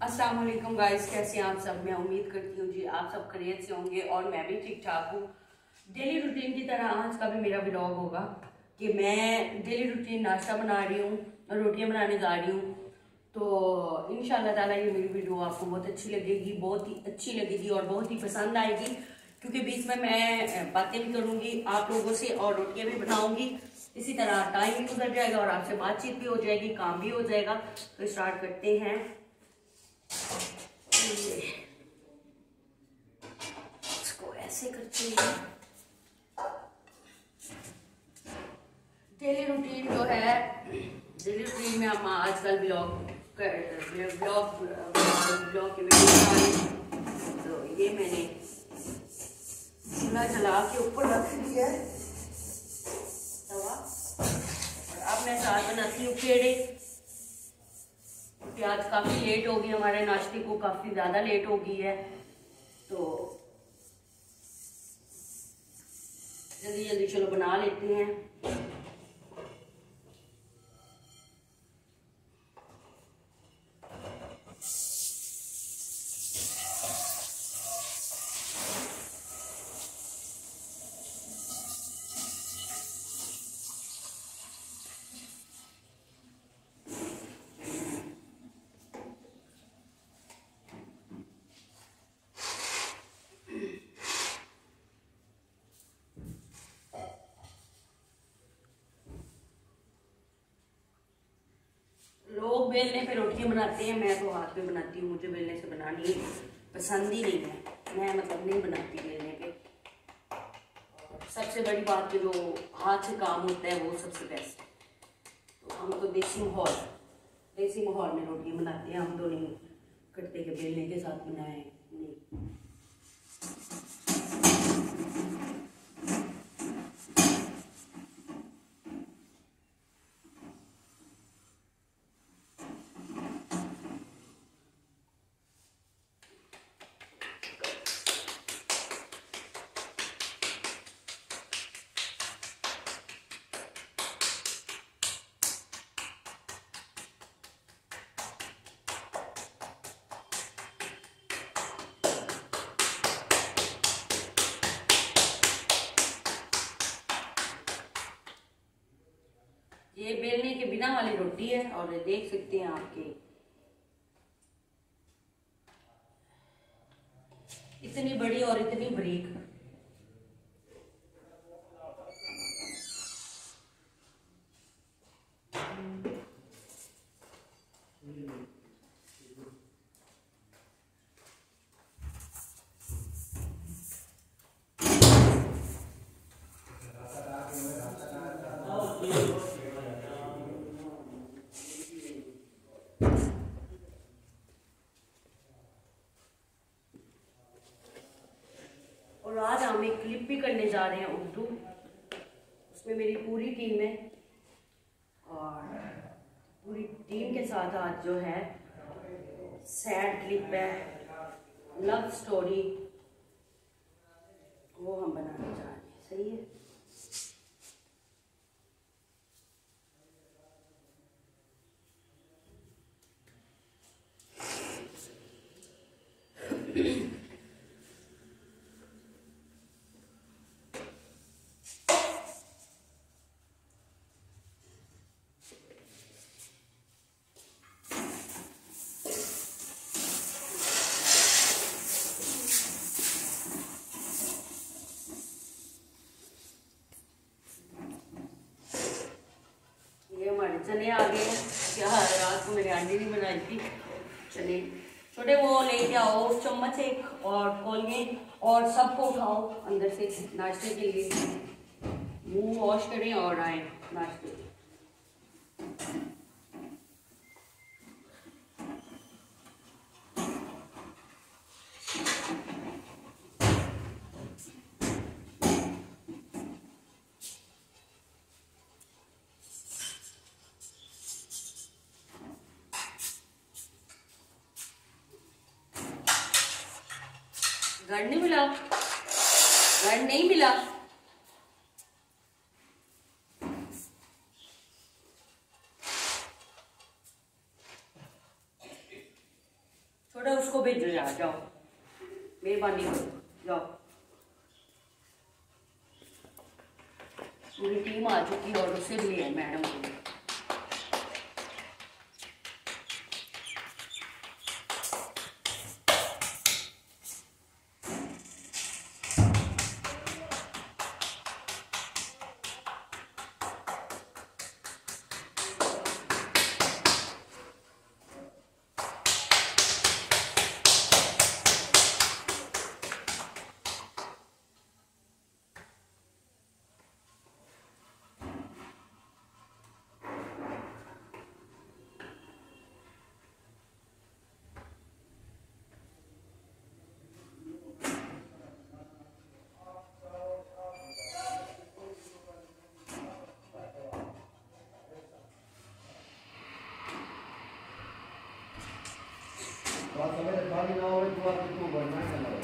अस्सलाम वालेकुम गाइस, कैसे हैं आप सब। मैं उम्मीद करती हूँ जी आप सब खैरियत से होंगे और मैं भी ठीक ठाक हूँ। डेली रूटीन की तरह आज का भी मेरा व्लॉग होगा कि मैं डेली रूटीन नाश्ता बना रही हूँ और रोटियाँ बनाने जा रही हूँ। तो इंशाल्लाह ताला ये मेरी वीडियो आपको बहुत अच्छी लगेगी, बहुत ही अच्छी लगेगी और बहुत ही पसंद आएगी, क्योंकि बीच में मैं बातें भी करूँगी आप लोगों से और रोटियाँ भी बनाऊँगी। इसी तरह टाइम भी गुजर जाएगा और आपसे बातचीत भी हो जाएगी, काम भी हो जाएगा। तो स्टार्ट करते हैं। इसको ऐसे करते हैं। डेली रूटीन जो है, डेली रूटीन में हम आजकल ब्लॉग के वीडियो बना रहे हैं। तो ये मैंने चूल्हा जला के ऊपर रख दिया है तवा, और अब मैं साथ बनाती हूँ पेड़े, क्योंकि आज काफ़ी लेट हो गई, हमारे नाश्ते को काफ़ी ज़्यादा लेट हो गई है। तो जल्दी जल्दी चलो बना लेते हैं। लोग बेलने पे रोटियां बनाते हैं, मैं तो हाथ पे बनाती हूँ। मुझे बेलने से बनानी पसंद ही नहीं है, मैं मतलब नहीं बनाती बेलने पे। सबसे बड़ी बात कि जो हाथ से काम होता है वो सबसे बेस्ट है। तो हम तो देसी माहौल में रोटियां बनाते हैं, हम तो नहीं करते कि बेलने के साथ बनाए, नहीं। ये बेलने के बिना वाली रोटी है और देख सकते हैं आपके इतनी बड़ी और इतनी बारीक। और आज हम एक क्लिप भी करने जा रहे हैं उर्दू, उसमें मेरी पूरी टीम है और पूरी टीम के साथ आज जो है सैड क्लिप है, लव स्टोरी, वो हम बनाने जा रहे हैं। सही है। चने आ गए हैं। क्या रात को मैंने अंडे नहीं बनाई थी। चने छोटे वो ले जाओ, चम्मच एक और खोलिए और सबको उठाओ अंदर से नाश्ते के लिए। मुंह वॉश करें और आए नाश्ते। गंढ नहीं मिला, गंढ नहीं मिला। थोड़ा उसको भेजो यार, जाओ मेहरबानी करो, जाओ। पूरी टीम आ चुकी है और उससे भी है मैडम को। खाली ना हो तो आप तो बनना है ना।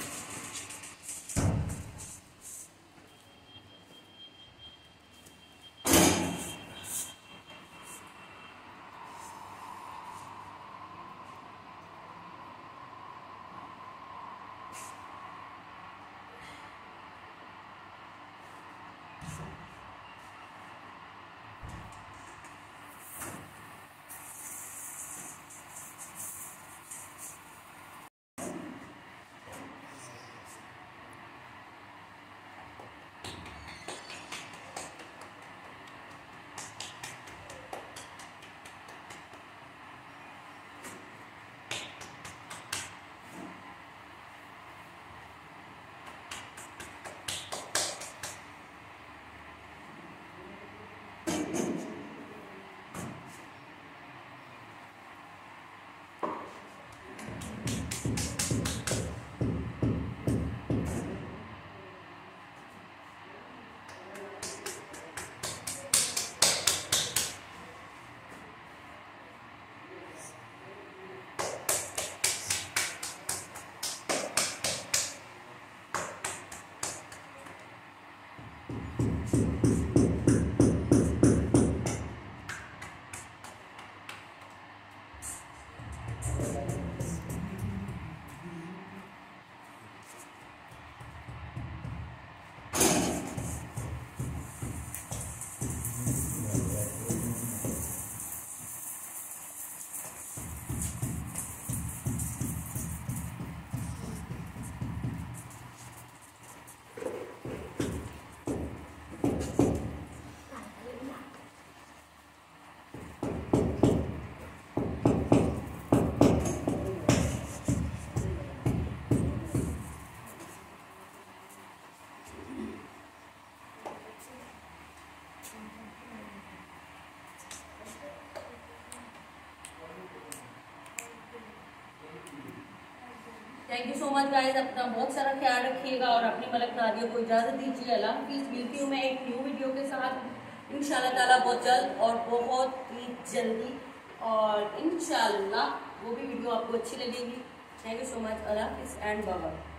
Thank you so much guys, अपना बहुत सारा ख्याल रखिएगा और अपनी मलक नादिया को इजाज़त दीजिए। अल्लाह हाफिज़। मिलती हूँ मैं एक न्यू वीडियो के साथ इंशाल्लाह ताला बहुत जल्द और बहुत ही जल्दी, और इंशाल्लाह वो भी वीडियो आपको अच्छी लगेगी। Thank you so much. अल्लाह हाफिज़ एंड बाय बाय।